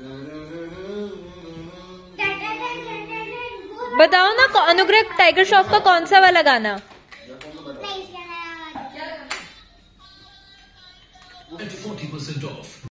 बताओ ना अनुग्रह टाइगर श्रॉफ का कौन सा वाला गाना? At 40% off.